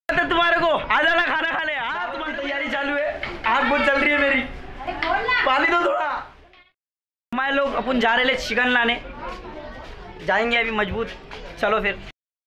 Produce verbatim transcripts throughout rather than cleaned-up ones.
तुम्हारे को आ जाना खाना खाने। हाँ तुम्हारी तैयारी चालू है, आग बहुत चल रही है मेरी, पानी दो थोड़ा। हमारे लोग अपन जा रहे हैं चिकन लाने, जाएंगे अभी मजबूत। चलो फिर।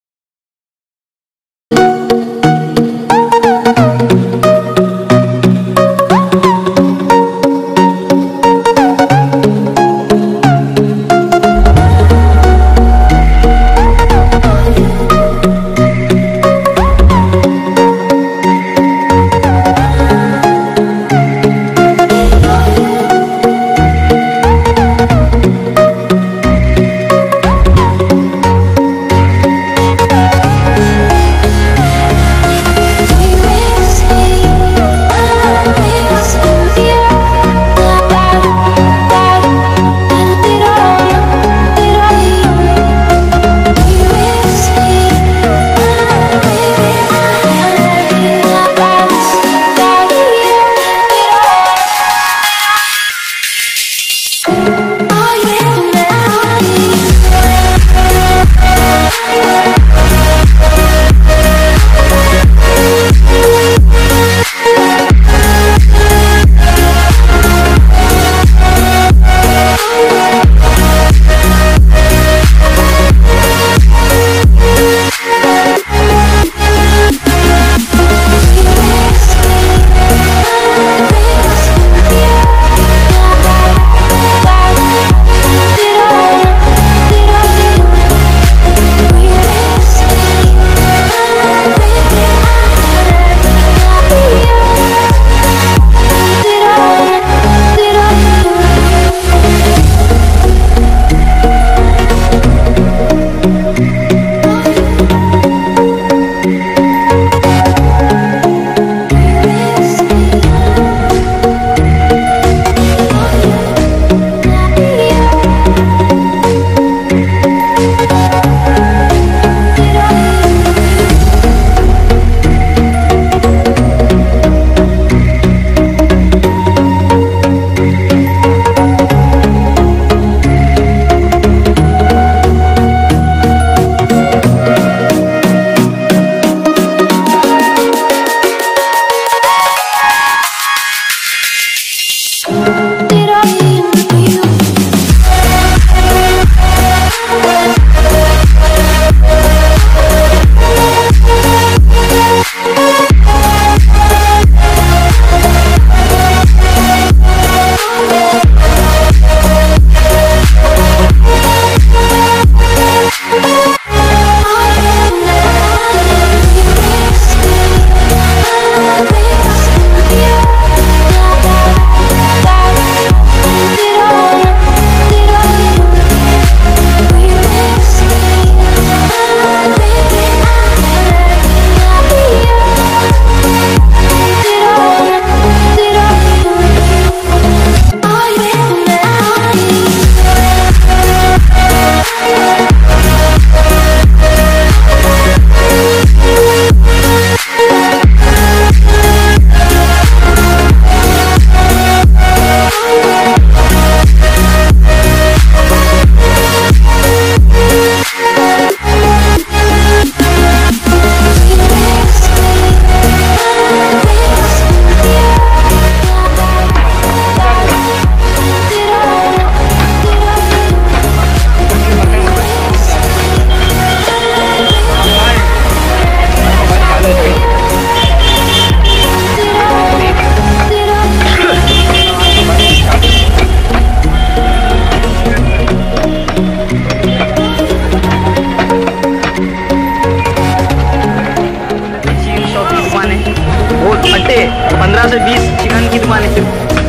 पंद्रह से बीस चिकन की दुकान है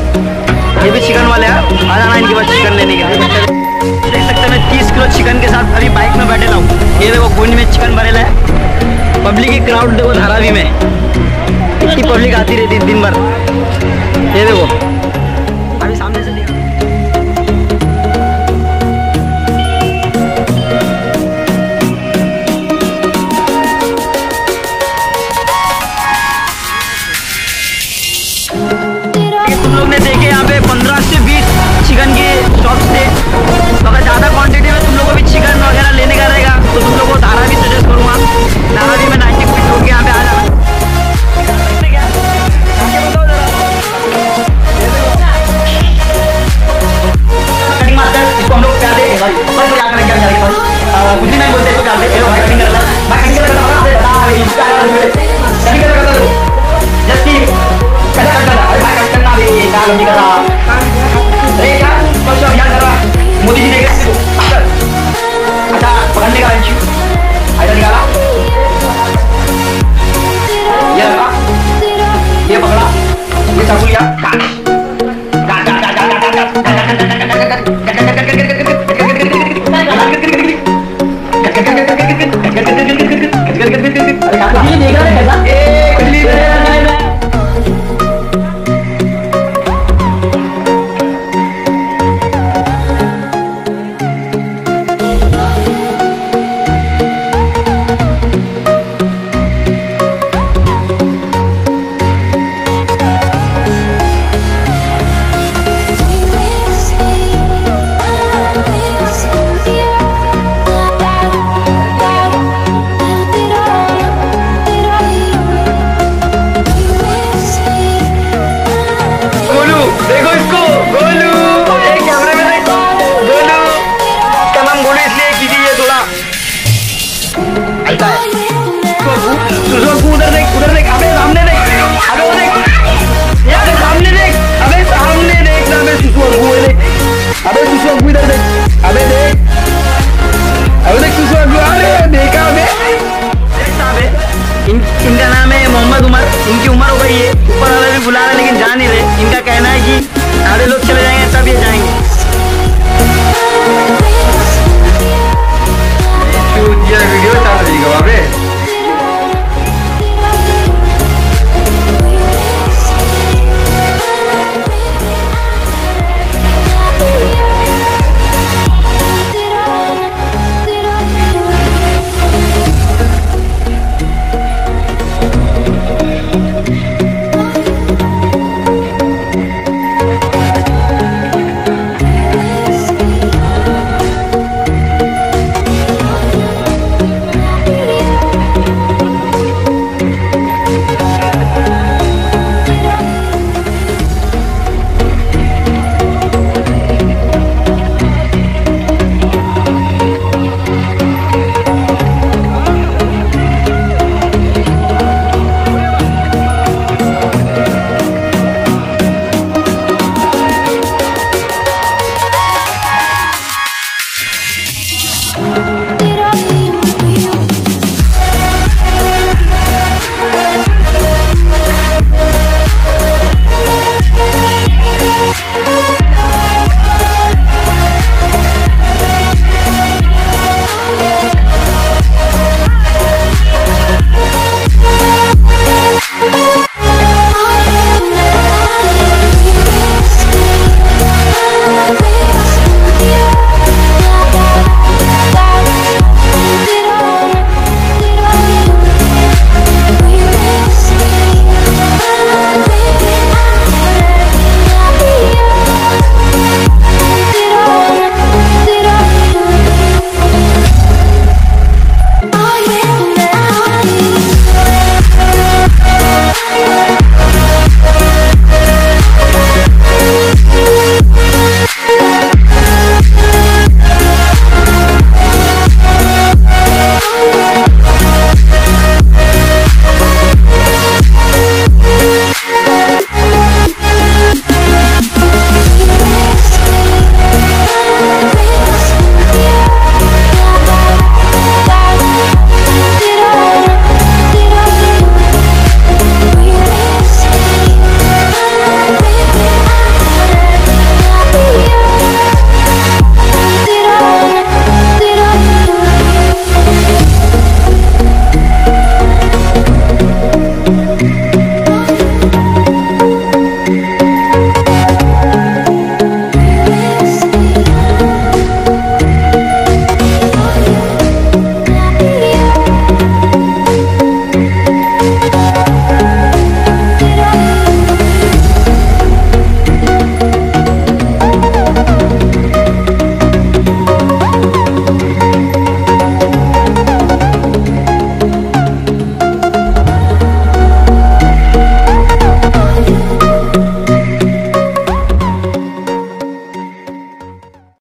सिर्फ। ये भी चिकन वाले हैं, आ जाना इनके पास चिकन लेने के लिए। देख सकते हैं मैं तीस किलो चिकन के साथ अभी बाइक में बैठे हूँ। ये देखो गोंड में चिकन भरेला है। पब्लिक की क्राउड देखो धारावी में इतनी पब्लिक आती रहती है दिन भर। ये देखो अभी सामने से देखो। तुम लोग ने देखे यहाँ पे पंद्रह से बीस चिकन के शॉप्स थे, तो अगर ज़्यादा क्वांटिटी में तुम लोगों को भी चिकन वगैरह लेने का रहेगा तो तुम लोगों को धारावी सजेस्ट करूँगा। धारावी में नाइन्टी फिट होकर यहाँ पे आ जाना। सुसु अग्गू उधर देख, उधर देख, अबे सामने देख, अबे वो देख, यार सामने देख, अबे सामने देख ना, अबे सुसु अग्गू देख, अबे सुसु अग्गू इधर देख, अबे देख, अबे देख सुसु अग्गू, अरे देखा अबे इन, इनका नाम है मोहम्मद उमर, इनकी उम्र हो गई है, ऊपर वाला भी बुला रहे लेकिन जा नहीं रहे। इनका कहना है कि आधे लोग